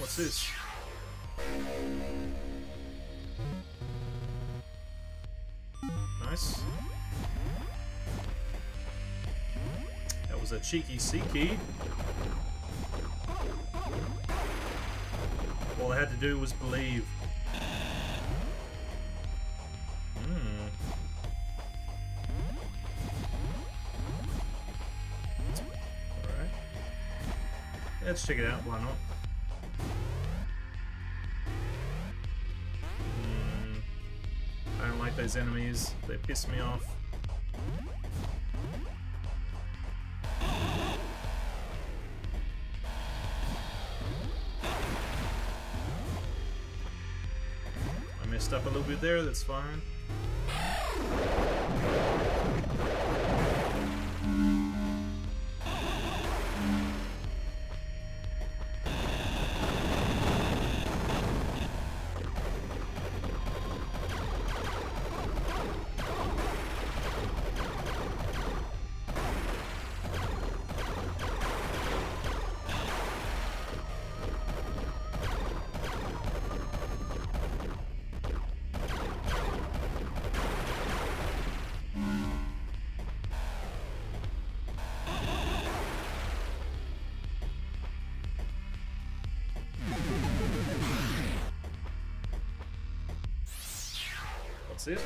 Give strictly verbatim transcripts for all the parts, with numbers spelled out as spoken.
What's this? Nice. That was a cheeky C key. All I had to do was believe. Hmm. Alright. Let's check it out, why not? Hmm. I don't like those enemies, they piss me off. Messed up a little bit there, that's fine. It.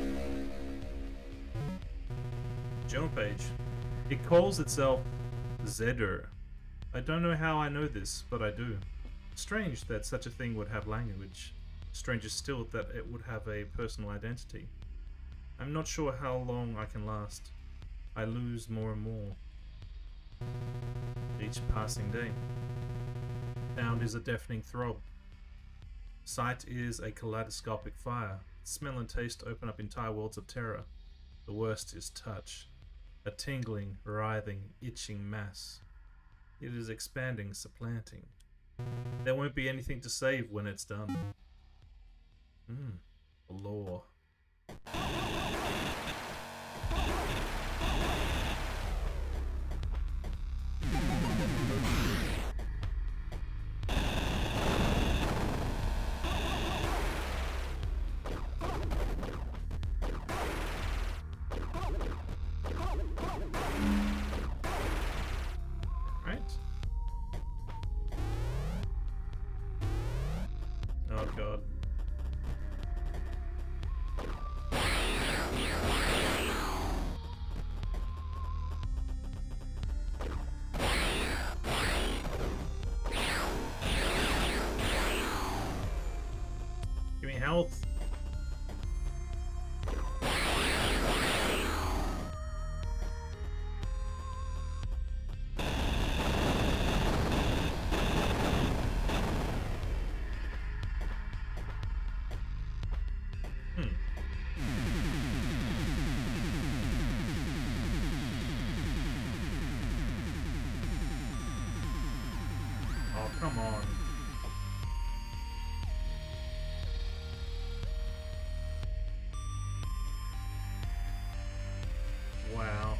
Journal page. It calls itself Zeder. I don't know how I know this, but I do. Strange that such a thing would have language. Stranger still that it would have a personal identity. I'm not sure how long I can last. I lose more and more each passing day. Sound is a deafening throb. Sight is a kaleidoscopic fire. Smell and taste open up entire worlds of terror. The worst is touch. A tingling, writhing, itching mass. It is expanding, supplanting. There won't be anything to save when it's done. Hmm. Lore. Oh god. Give me health. Oh, come on. Wow.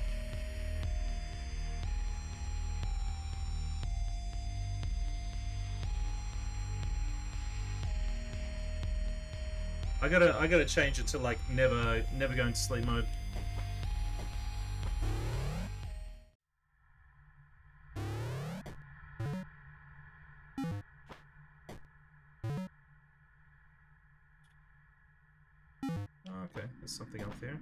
I gotta I gotta change it to like never never go into sleep mode. Okay, there's something up there.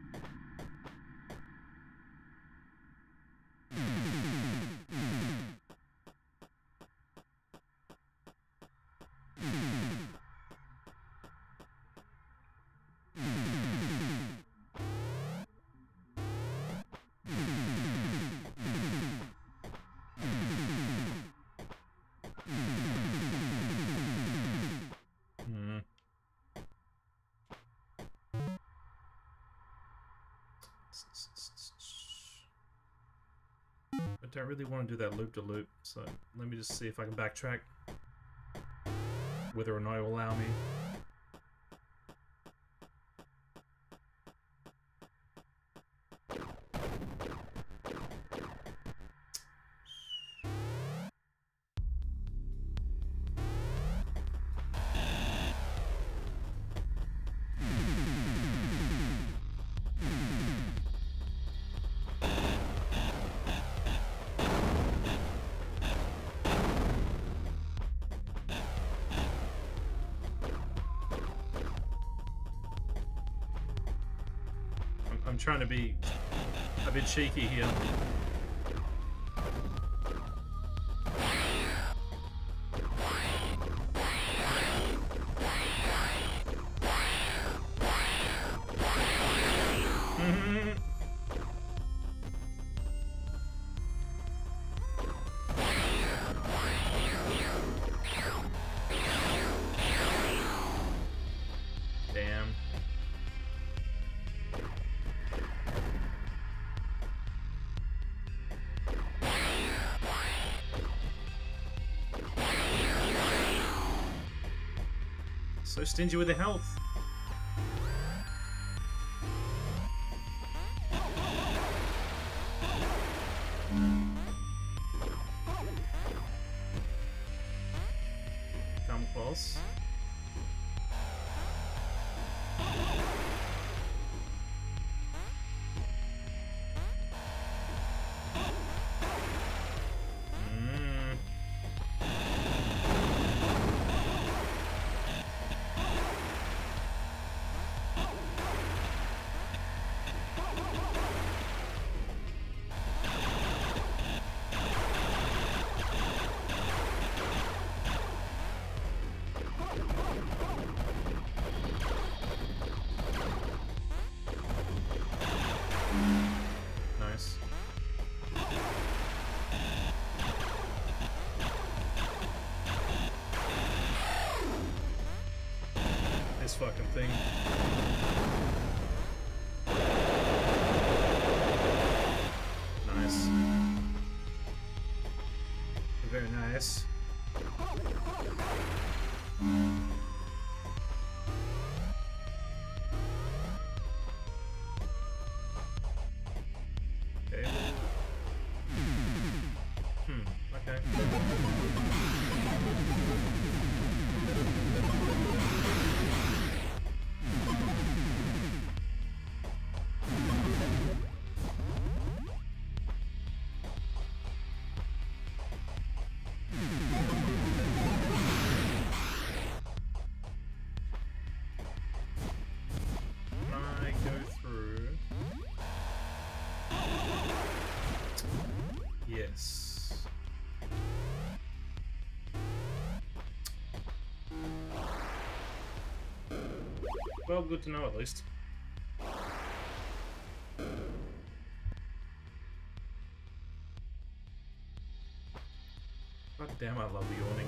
I don't really want to do that loop-de-loop, so let me just see if I can backtrack. Whether or not it will allow me. I'm trying to be a bit cheeky here. So stingy with the health. Come close. Nice. This fucking thing. Nice. Very nice. Okay. Hmm, okay. I go through. Yes. Well, good to know at least. God damn, I love yawning.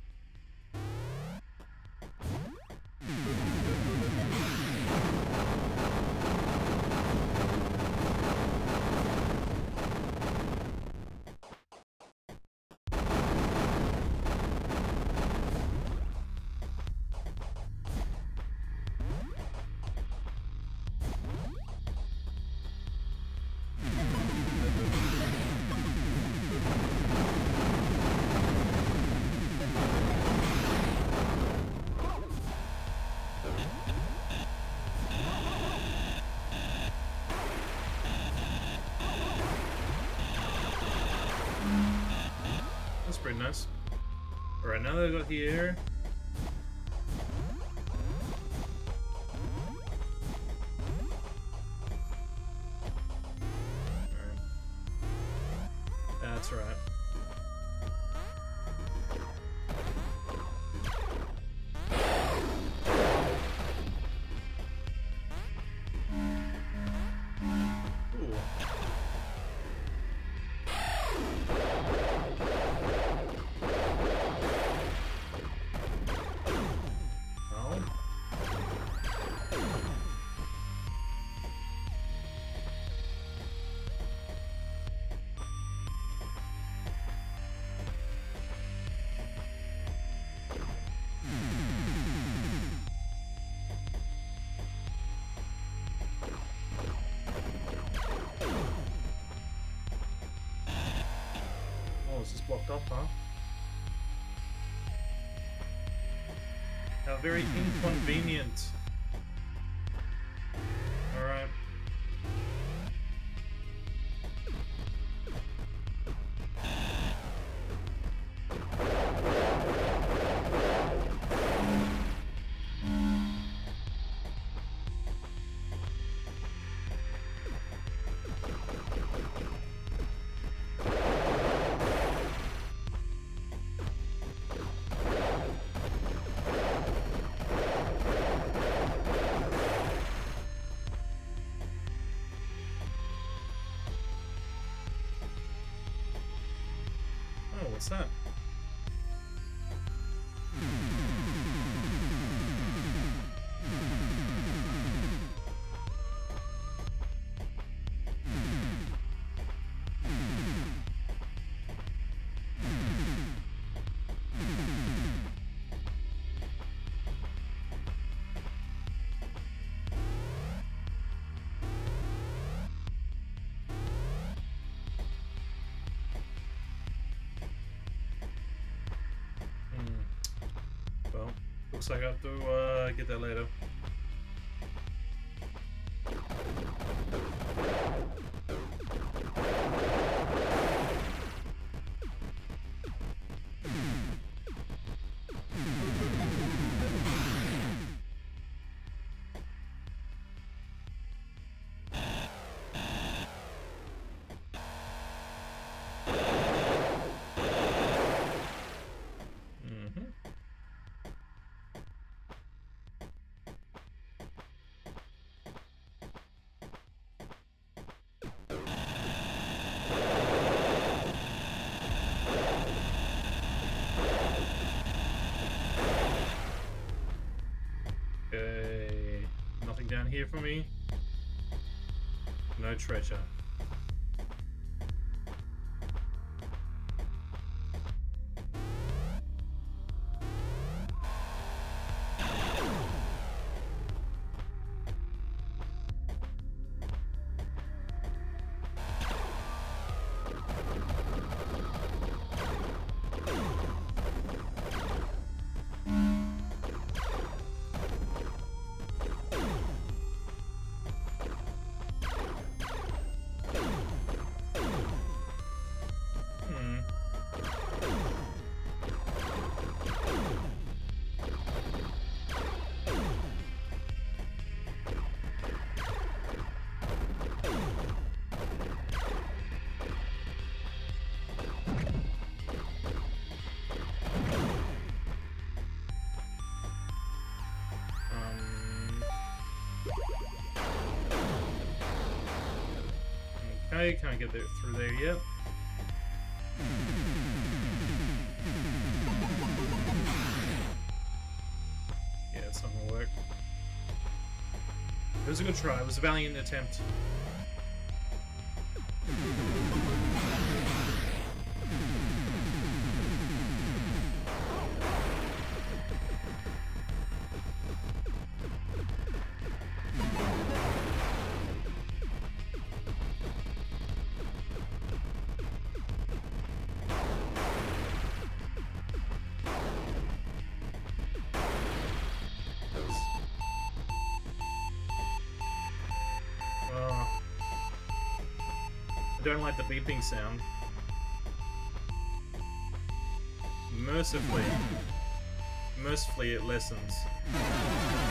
That's pretty nice. Alright, now that I got here. Alright. That's right. It's just blocked off, huh? How very inconvenient. Alright. What's that? Looks like I have to uh, get that later. Okay, nothing down here for me. No treasure. Okay, can't get there through there yet. Yeah, it's not gonna work. It was a good try, it was a valiant attempt. I don't like the beeping sound. Mercifully, mercifully it lessens.